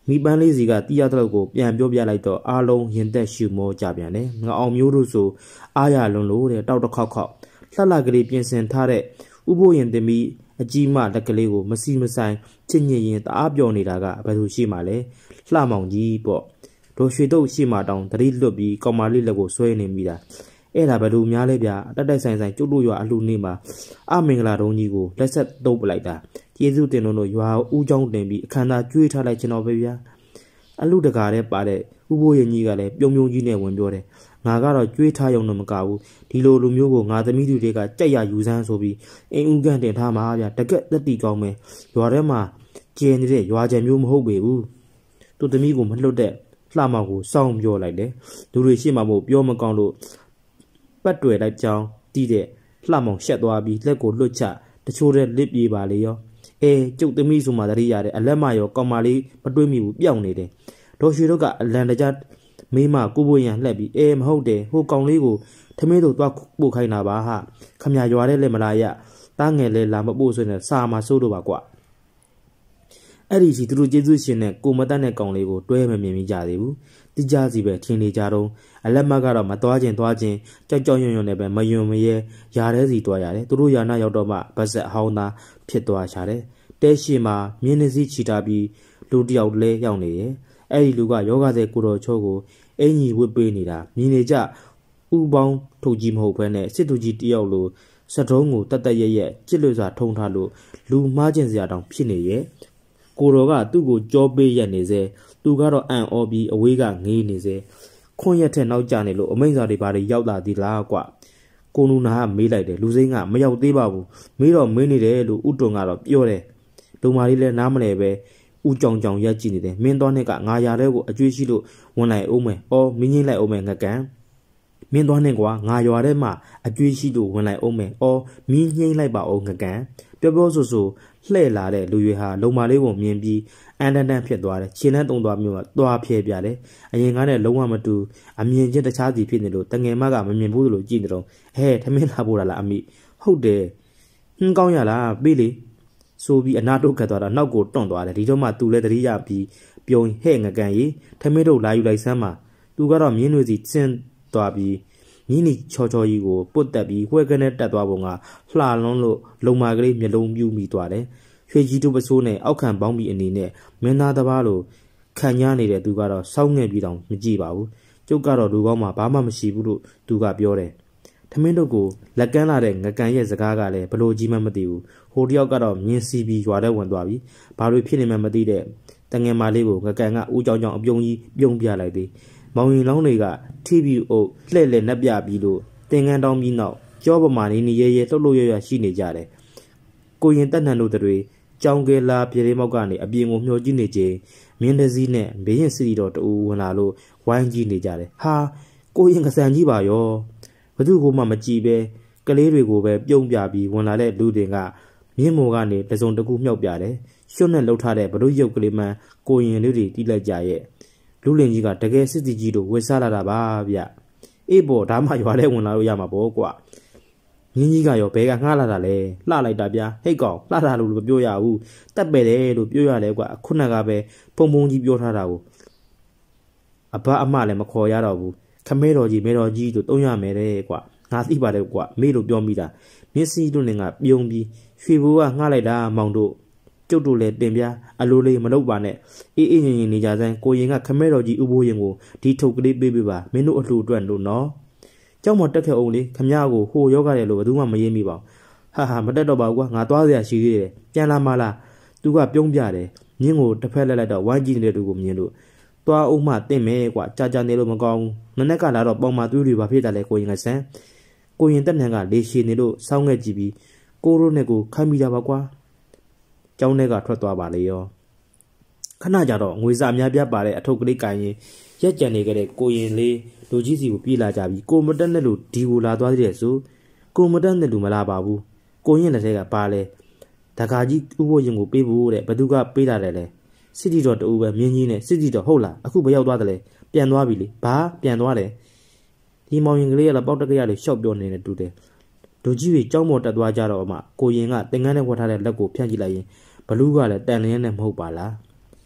မိပန်းလေးစီကတီးရတဲ့ကိုပြန်ပြောပြလိုက်တော့အားလုံးရင်သက်ရှူမောကြပြန်တယ်ငါအောင်မျိုးတို့ဆိုအားရလွန်လို့တဲ့တောက်တစ်ခေါက်ခေါက်လှလှကလေးပြင်ဆင်ထားတဲ့ဥပိုးရင်သမီးအကြီးမလက်ကလေးကိုမစီမဆိုင်ချစ်ညစ်ရင်တအားပြောနေတာကဘယ်လိုရှိမှလဲလှမောင်ကြီးပေါ့ဒေါ်ရွှေတုပ်ရှိမှတောင်တတိလွတ်ပြီးကောင်မလေးလက်ကိုဆွဲနေမိတာအဲ့ဒါဘယ်လိုများလဲဗျာတက်တက်ဆိုင်ဆိုင်ကျုပ်တို့ရွာအလှနေမှာအမင်္ဂလာတုံးကြီးကိုလက်ဆက်တုပ်ပလိုက်တာကျေးဇူးတင်လို့ရွာဦးချောင်းတင်ပြီးအခမ်းအနားကျွေးထားလိုက်ကျွန်တော်ပဲဗျာအလူတကာတဲ့ပါတဲ့ဥပိုးရင်ကြီးကလည်းပြုံပြုံကြီးနဲ့ဝင်ပြောတယ်ငါကတော့ကျွေးထားရုံတော့မကဘူးဒီလိုလူမျိုးကိုငါသမီးတွေကကြက်ရယူစမ်းဆိုပြီးအင်းဦးကန်တင်ထားမှာဗျာတကက်တက်တီကောင်းမယ်ရွာထဲမှာကျင်းနေတဲ့ရွာကျန်မျိုးမဟုတ်ပေဘူးသူသမီးကိုမလွတ်တဲ့လှမောင်ကိုစောင်းပြောလိုက်တယ်လူတွေရှိမှမို့ပြောမကောင်းလို့ပတ်တွေ့လိုက်ကြောင်းတီးတဲ့လှမောင်ရှက်သွားပြီးလက်ကိုလွတ်ချတချို့တဲ့လစ်ပြေးပါလေရောအဲကျုပ်သမီးဆိုမှတရိရတဲ့အလက်မရောကောင်မလေးမတွေးမိဘူးပြောင်းနေတယ်ဒေါ်ရွှေတို့ကအလန်တကြားမိမကိုဘိုးရန်လှက်ပြီးအဲမဟုတ်တယ်ဟိုကောင်လေးကိုထမင်းတို့သွားပို့ခိုင်းတာပါဟာခမရရွာတဲ့လက်မလာရတားငယ်လဲလာမပို့ဆိုနေစာမှာစိုးတော့ပါကွာအဲ့ဒီစီသူတို့ကျေးဇူးရှင်နဲ့ကိုမတတ်တဲ့ကောင်လေးကိုတွဲမမြင်မိကြသေးဘူးတိကျစီပဲထင်နေကြတော့အလက်မကတော့မသွားခြင်းသွားခြင်းကြောက်ကြောက်ရွံ့ရွံ့နဲ့ပဲမယွံမရဲယာတဲ့စီတွားရတယ်သူတို့ယာနာရောက်တော့မှဗတ်ဆက်ဟောင်းသားဖြစ်သွားချတယ်တဲရှိမှာမြင်းနှစီချီတာပြီးလူတယောက်လဲရောက်နေရဲ့အဲ့ဒီလူကယောဂတဲ့ကိုတော်ချိုးကိုအင်ကြီးဝစ်ပေးနေတာမြင်နေကြဥပေါင်းထုတ်ကြီးမဟုတ်ဘဲနဲ့စစ်သူကြီးတယောက်လိုစတုံးကိုတတ်တရက်ရက်ကြစ်လွတ်စွာထုံထားလို့လူမှားကျင်စရာတောင်ဖြစ်နေရဲ့ကိုတော်ကသူ့ကိုကြောပေးရက်နေစေသူကတော့အံ့ဩပြီးအဝေးကငေးနေစေခွန်ရက်ထက်နောက်ကျနေလို့အမိန့်စာတွေဘာတွေရောက်လာသေးလားကွကိုနူနာကမေးလိုက်တယ်လူစိမ်းကမရောက်သေးပါဘူးမေးတော့မင်းနေတယ်လို့ဥတုံကတော့ပြောတယ်ဒုံမာလေးလည်းနားမလဲပဲဦးကြောင်ကြောင်ရက်ကြည့်နေတယ်မင်းသွားနဲ့ကငါရတဲ့ကိုအကျွေးရှိလို့ဝင်လိုက်အောင်မယ်အော်မင်းကြီးလိုက်အောင်မယ်ငကန်မင်းသွားနဲ့ကွာငါရွာထဲမှာအကျွေးရှိလို့ဝင်လိုက်အောင်မယ်အော်မင်းညှိမ့်လိုက်ပါအောင်ငကန်ပြောပြောဆိုဆိုလှဲ့လာတဲ့လူရွေဟာလုံမာလေးကိုမြင်ပြီးအန်တန်တန်ဖြစ်သွားတယ်ခြေလန်းတုံသွားမျိုးကသွားဖျဲပြတယ်အရင်ကနဲ့လုံးဝမတူအမြင်ချင်းတခြားစီဖြစ်နေလို့တငယ်မကမမြင်ဘူးလို့ကြည့်နေတော့ဟဲ့ထမင်းလာပို့တာလားအမိဟုတ်တယ်ဟင်းကောင်းရလားပြေးလေဆိုပြီးအနာတုတ်ခတ်သွားတာနောက်ကိုတွန့်သွားတယ်ဒီတော့မှသူလည်းတတိယပြီးပြုံဟဲ့ငကန်ရီထမင်းတို့လာယူလိုက်စမ်းပါသူကတော့မြင်းတွေစီဆင်းသွားပြီးမြင်းနီချောချောကြီးကိုပုတ်တက်ပြီးဝှဲကနေတက်သွားပုံကလှလွန်းလို့လုံမာကလေးမျက်လုံးပြူးမိသွားတယ်ရွှေကြီးတို့ပစိုးနဲ့အောက်ခံပေါင်းပြီးအနေနဲ့မင်းသားတစ်ပါးလိုခံရနေတဲ့သူကတော့စောင်းငယ်ပြီးတောင်မကြည့်ပါဘူးကျုပ်ကတော့လူကောင်းမှဘာမှမရှိဘူးလို့သူကပြောတယ်ထမင်းတို့ကိုလက်ကမ်းလာတဲ့ငကန်ရဲ့စကားကလည်းဘလို့ကြီးမှမသိဘူးဟိုတယောက်ကတော့မြင်းစီးပြီးရွာထဲဝင်သွားပြီးဘာလို့ဖြစ်နေမှမသိတဲ့တငယ်မလေးကိုငကန်ကဦးကြောင်ကြောင်အပြုံးကြီးပြုံးပြလိုက်သည်မောင်ရင်လောင်းတွေကထိပြီးအုပ်လှဲ့လှဲ့နှက်ပြပြီးလို့တင်ငန်းတောင်းပြီးနောက်ကြောပမာနေနေရဲရဲလှုပ်လှုပ်ရွရွရှိနေကြတယ်ကိုရင်တက်နှံတို့တွေကြောင်ကဲလာပြေလေးမောက်ကနေအပြင်ကိုမျှော်ကြည့်နေခြင်းမြင်းတစည်းနဲ့ဘေးရင်စီတော်တူဝင်လာလို့ဝိုင်းကြည့်နေကြတယ်ဟာကိုရင်ကစံကြီးပါရောဘသူကမှမကြည့်ပဲကလေးတွေကိုပဲပြုံးပြပြီးဝင်လာတဲ့လူတွေကမြင်းမော်ကနေတစုံတစ်ခုမြှောက်ပြတယ်ရွှွနဲ့လှုပ်ထားတဲ့ဘဒုရုပ်ကလေးမှန်ကိုရင်လေးတွေတီးလိုက်ကြရဲ့လူလင်ကြီးကတကယ်စစ်တီကြီးတို့ဝေစားလာတာပါဗျအေးပေါ်ဒါမှရွာထဲဝင်လာလို့ရမှာပေါ့ကွာမြင်းကြီးကရောဘဲကငှားလာတာလဲလှလိုက်တာဗျာဟိတ်ကောင်လှတာလို့မပြောရဘူးတက်ပဲတယ်လို့ပြောရတယ်ကွာခုနကပဲဖုံဖုံကြီးပြောထားတာကိုအဘအမလည်းမခေါ်ရတော့ဘူးခမဲတော်ကြီးမဲတော်ကြီးတို့တုံးရမယ်တဲ့ကွာငါသိပါတယ်ကွာမေလို့ပြောမိတာမျက်စိတို့နဲ့ငါပြုံးပြီးရွှေဘိုးကငှားလိုက်တာမောင်တို့ကျုပ်တို့လည်းတင်ပြအလိုလေးမလုပ်ပါနဲ့အေးအေးငင်ငင်နေကြစမ်းကိုရင်ကခမဲတော်ကြီးဥပိုးရင်ကိုဒီထုတ်ကလေးပေးပေးပါမင်းတို့အလှူအတွက်လို့နော်ကျောင်းမတက်ခဲ့အောင်လေခမရကိုဟိုယောဂတယ်လို့ဘယ်သူမှမရင်းမိပါဘူးဟာဟာမတက်တော့ပါဘူးကွာငါသွားစရာရှိသေးတယ်ပြန်လာမလားသူကပြုံးပြတယ်မြင်းကိုတစ်ဖက်လက်လိုက်တော့ဝိုင်းကြည့်နေတဲ့သူကိုမြင်လို့သွားအောင်မှတင့်မဲကွာကြာကြာနေလို့မကောင်းဘူးနနက်ကလာတော့ပေါင်မာသွေးတွေဘာဖြစ်တာလဲကိုရင်ကဆန်းကိုရင်တက်နှံကလေရှည်နေလို့စောင်းခဲ့ကြည့်ပြီးကိုရိုးနဲ့ကိုခိုင်းမိတာပါကွာကျောင်းထဲကထွက်သွားပါလေရောခဏကြတော့ငွေစာအများပြပါတဲ့အထုပ်ကလေးကန်ရင်ရက်ကြံနေကြတဲ့ကိုရင်လေးလူကြီးစီကိုပြေးလာကြပြီးကိုမတက်တဲ့လူဒီကိုလာသွားသေးတယ်ဆိုကိုမတက်တဲ့လူမလာပါဘူးကိုရင်လက်ထဲကပါလဲတကာကြီးဥပိုးရင်ကိုပေးဖို့တဲ့ဘသူကပေးတာတယ်လဲစစ်တီတော်တူပဲမြင်းကြီးနဲ့စစ်တီတော်ဟုတ်လားအခုဘယ်ရောက်သွားတယ်လဲပြန်သွားပြီလေဘာပြန်သွားတယ်ဒီမောင်ရင်ကလေးကလည်းပေါက်တက်ကရလေးရှော့ပြောနေတယ်တူတယ်လူကြီးတွေကြောင်းပေါ်တက်သွားကြတော့မှကိုရင်ကတင်ငန်းနဲ့ဝတ်ထားတဲ့လက်ကိုဖြန့်ကြည့်လိုက်ရင်ဘလူးကလည်းတန်လျက်နဲ့မဟုတ်ပါလားကျ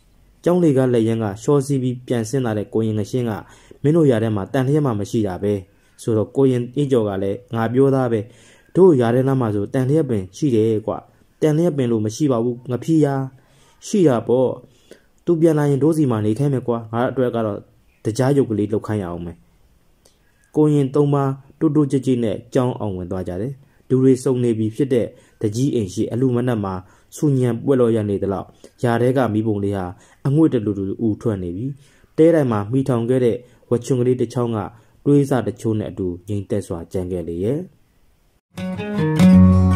ကျောင်းတွေကလည်းရင်ကရှော့စီးပြီးပြန်ဆင်းလာတဲ့ကိုရင်ငရှင်းကမင်းတို့ຢာထဲမှာတန်လျက်မှမရှိတာပဲဆိုတော့ကိုရင်အင်းကျော်ကလည်းငါပြောသားပဲတို့ຢာထဲနားမှာဆိုတန်လျက်ပင်ရှိတယ်ကွာတန်လျက်ပင်လို့မရှိပါဘူးငဖြီးရရှိတာပေါ့သူပြန်လာရင်တို့စီမှာနေခိုင်းမယ်ကွာငါအတွက်ကတော့တကြားရုပ်ကလေးလှုပ်ခိုင်းရအောင်မယ်ကိုရင်သုံးပါတူတူကြကြနဲ့ကြောင်းအောင်ဝင်သွားကြတယ်ဒူတွေစုံနေပြီဖြစ်တဲ့တကြီးအိမ်ရှိအလူမနက်မှာဆူညံပွက်လို့ရနေသလောက်ຢာထဲကမိဘုံလေးဟာအငွေ့တလူတူဦးထွက်နေပြီတဲတိုင်းမှာမိထောင်ခဲ့တဲ့ဝချွန်ကလေးတစ်ချောင်းကတွေးစားတချို့နဲ့အတူငိမ့်သက်စွာကြံခဲ့လေရဲ့